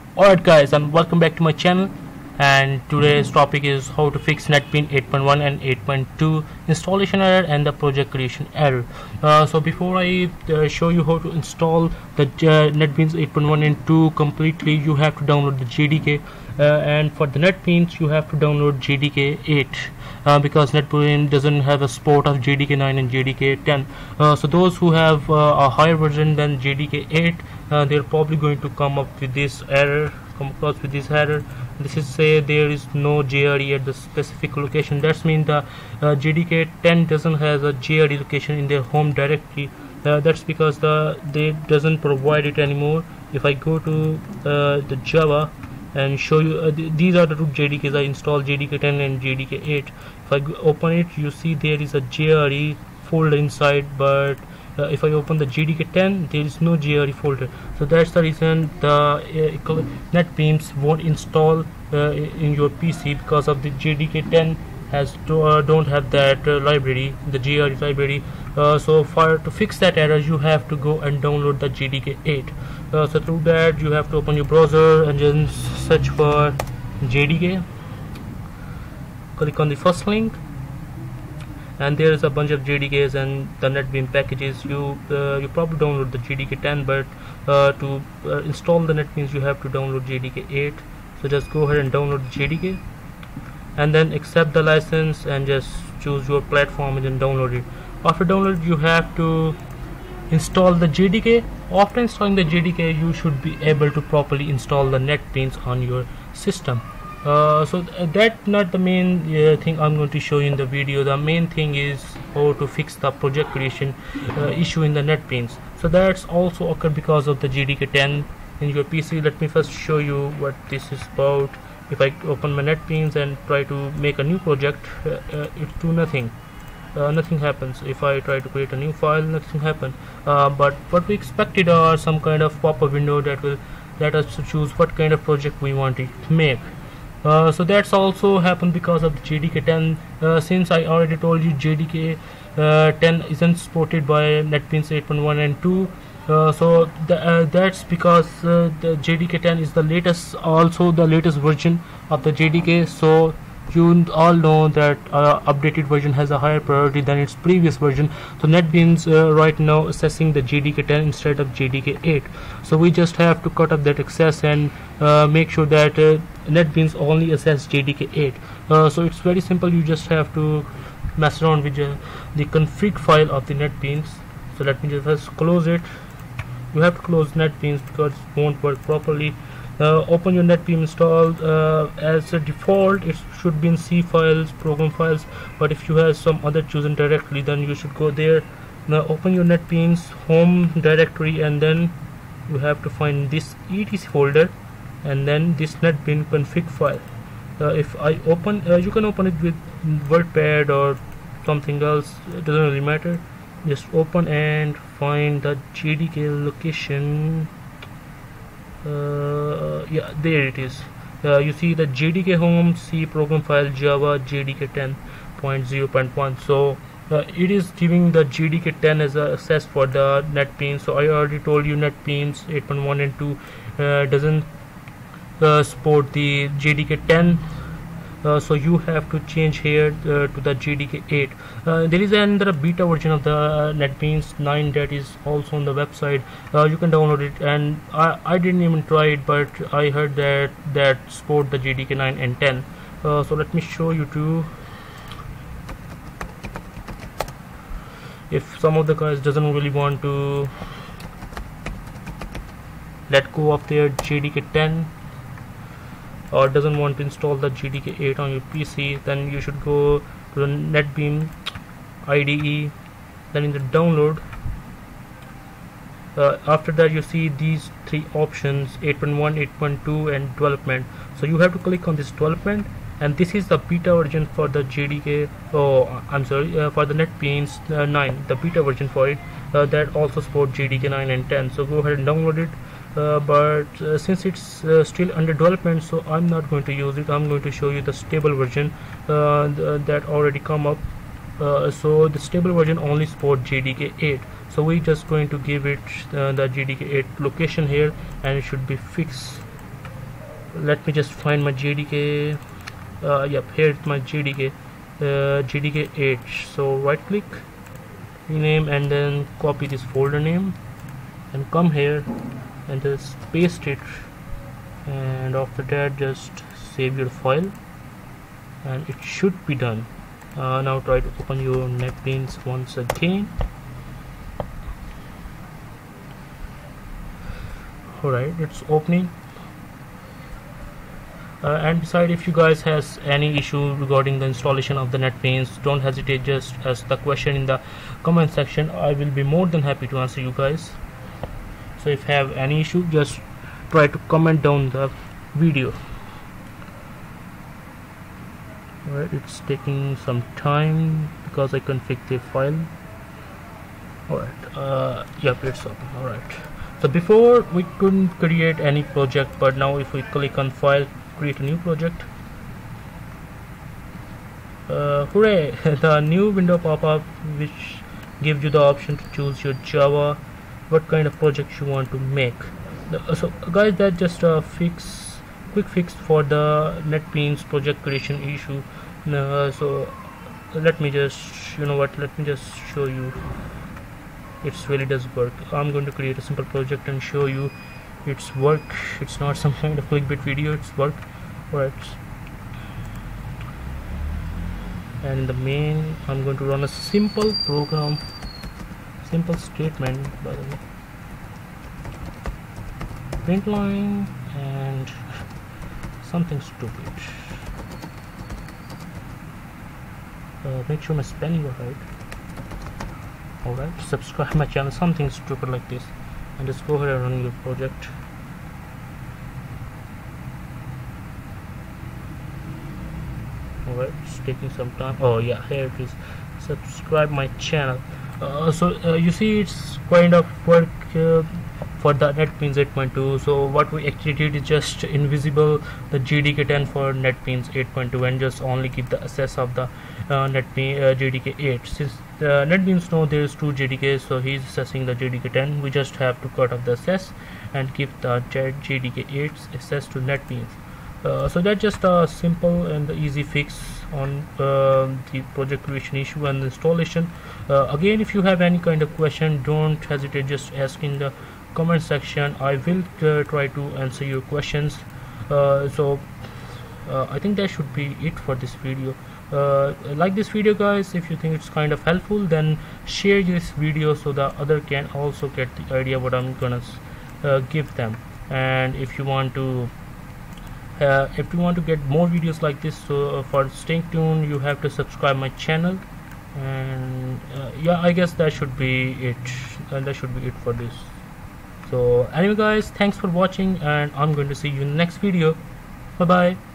Alright guys, and welcome back to my channel, and today's topic is how to fix netbeans 8.1 and 8.2 installation error and the project creation error. So before I show you how to install the netbeans 8.1 and 2 completely, you have to download the JDK, and for the netbeans you have to download JDK 8 because netbeans doesn't have a support of JDK 9 and JDK 10. So those who have a higher version than JDK 8, they're probably going to come across with this error. This is say there is no JRE at the specific location. That's mean the JDK 10 doesn't have a JRE location in their home directory. That's because they doesn't provide it anymore. If I go to the Java and show you, these are the two JDKs. I installed JDK 10 and JDK 8. If I open it, you see there is a JRE folder inside, but if I open the JDK 10, there is no JRE folder. So that's the reason the netbeans won't install in your PC, because of the JDK 10 has don't have that library, the JRE library. So to fix that error, you have to go and download the JDK 8. So through that, you have to open your browser and then search for JDK. Click on the first link, and there is a bunch of JDKs and the netbeans packages. You probably download the JDK 10, but to install the netbeans you have to download JDK 8. So just go ahead and download the JDK, and then accept the license and just choose your platform and then download it. After download, you have to install the JDK. After installing the JDK, you should be able to properly install the netbeans on your system. So that's not the main thing I'm going to show you in the video. The main thing is how to fix the project creation issue in the netbeans. So that's also occurred because of the JDK 10 in your PC. Let me first show you what this is about. If I open my netbeans and try to make a new project, it do nothing. Nothing happens. If I try to create a new file, nothing happens. But what we expected are some kind of pop-up window that will let us to choose what kind of project we want to make. So that's also happened because of the JDK 10. Since I already told you JDK 10 isn't supported by netbeans 8.1 and 2, so that's because the JDK 10 is the latest, also the latest version of the JDK. So you all know that updated version has a higher priority than its previous version. So netbeans right now assessing the JDK 10 instead of JDK 8. So we just have to cut off that access and make sure that netbeans only assess JDK 8. So it's very simple. You just have to mess around with the config file of the netbeans. So let me just first close it. You have to close netbeans because it won't work properly. Open your netbeans install. As a default, it should be in C files, program files, but if you have some other chosen directory, then you should go there. Now open your netbeans home directory, and then you have to find this etc folder and then this netbeans config file. If I open, you can open it with WordPad or something else, it doesn't really matter. Just open and find the JDK location. Yeah, there it is. You see the JDK home, C program file, Java, JDK 10.0.1. So it is giving the JDK 10 as a access for the netbeans. So I already told you netbeans 8.1 and 2 doesn't support the JDK 10. So you have to change here to the JDK 8. There is another beta version of the netbeans 9 that is also on the website. You can download it, and I didn't even try it, but I heard that support the JDK 9 and 10. So let me show you too. If some of the guys doesn't really want to let go of their JDK 10 or doesn't want to install the JDK 8 on your PC, then you should go to the netbeans IDE, then in the download. After that, you see these three options: 8.1, 8.2 and development. So you have to click on this development, and this is the beta version for the JDK, for the netbeans 9, the beta version for it, that also support JDK 9 and 10. So go ahead and download it. But since it's still under development, so I'm not going to use it. I'm going to show you the stable version that already come up. So the stable version only support JDK 8. So we're just going to give it the JDK 8 location here, and it should be fixed. let me just find my JDK. Yep, here's my JDK, JDK 8. So right click, rename, and then copy this folder name and come here and just paste it, and after that just save your file and it should be done. Now try to open your NetBeans once again. Alright, it's opening. And beside, if you guys has any issue regarding the installation of the NetBeans, don't hesitate, just ask the question in the comment section. I will be more than happy to answer you guys. So if you have any issue, just try to comment down the video. Alright, it's taking some time because I configured the file. Alright, yep, it's open. Alright, so before we couldn't create any project, but now if we click on file, create a new project, hooray, the new window pop up which gives you the option to choose your Java, what kind of project you want to make. So guys, that's just a quick fix for the NetBeans project creation issue. So let me just, you know what, let me just show you it really does work. I'm going to create a simple project and show you its work. It's not some kind of clickbait video, it's work. Alright, and in the main I'm going to run a simple program, simple statement by the way, print line and something stupid. Make sure my spelling is right. Alright, subscribe my channel, something stupid like this, and just go ahead and run your project. Alright, it's taking some time. Oh yeah, here it is. Subscribe my channel. So you see, it's kind of work for the NetBeans 8.2. So what we actually did is just invisible the JDK 10 for NetBeans 8.2 and just only give the access of the NetBeans JDK 8. Since NetBeans know there is 2 JDKs, so he's accessing the JDK 10. We just have to cut off the access and give the JDK 8 access to NetBeans. So that's just a simple and easy fix on the project creation issue and installation. Again, if you have any kind of question, don't hesitate, just ask in the comment section. I will try to answer your questions. I think that should be it for this video. Like this video guys, if you think it's kind of helpful, then share this video so the other can also get the idea what I'm gonna give them. And if you want to get more videos like this, so for staying tuned you have to subscribe my channel. And yeah, I guess that should be it, and that should be it for this. So anyway guys, thanks for watching, and I'm going to see you in the next video. Bye bye.